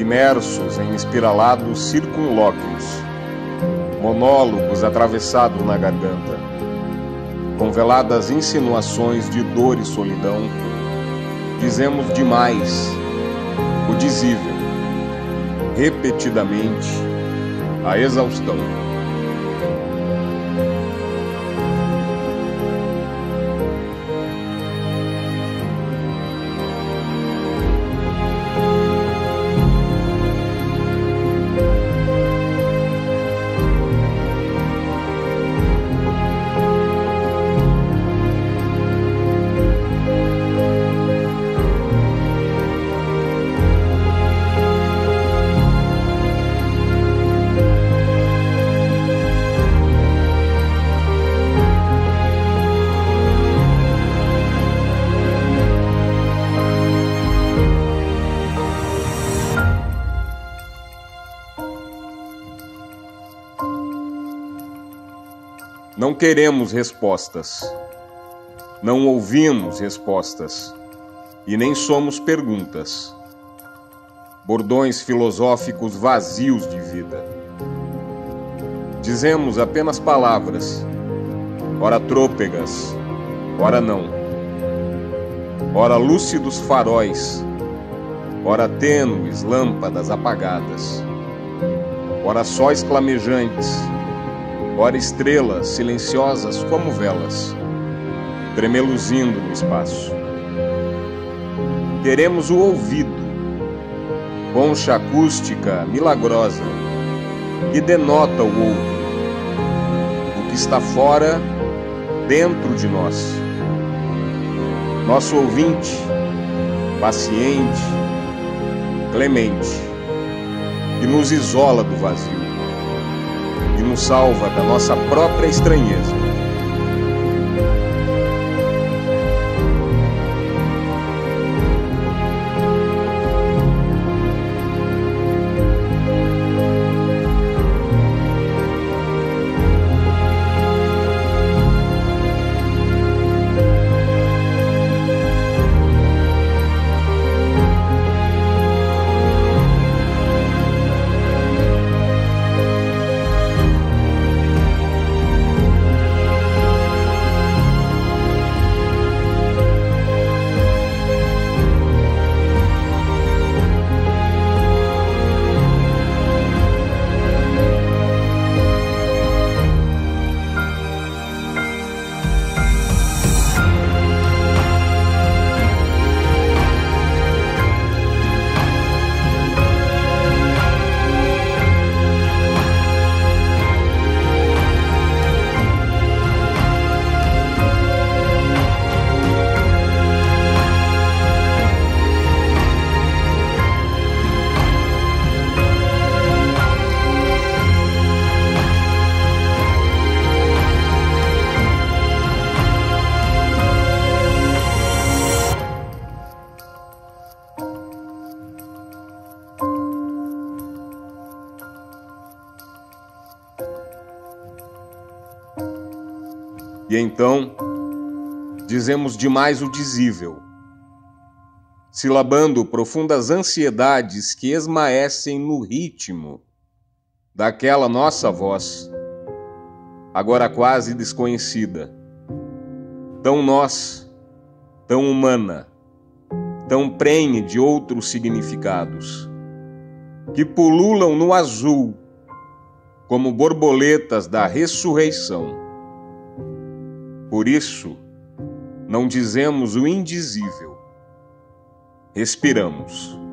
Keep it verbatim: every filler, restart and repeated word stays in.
imersos em espiralados circunlóquios, monólogos atravessados na garganta, com veladas insinuações de dor e solidão, dizemos demais o dizível, repetidamente, a exaustão. Não queremos respostas, não ouvimos respostas e nem somos perguntas, bordões filosóficos vazios de vida. Dizemos apenas palavras, ora trôpegas, ora não, ora lúcidos faróis, ora tênues lâmpadas apagadas, ora sóis clamejantes, ora estrelas silenciosas como velas, tremeluzindo no espaço. Queremos o ouvido, concha acústica milagrosa, que denota o outro, o que está fora, dentro de nós. Nosso ouvinte, paciente, clemente, que nos isola do vazio e nos salva da nossa própria estranheza. E então, dizemos demais o dizível, silabando profundas ansiedades que esmaecem no ritmo daquela nossa voz, agora quase desconhecida, tão nós, tão humana, tão prenhe de outros significados, que pululam no azul como borboletas da ressurreição. Por isso, não dizemos o indizível, respiramos.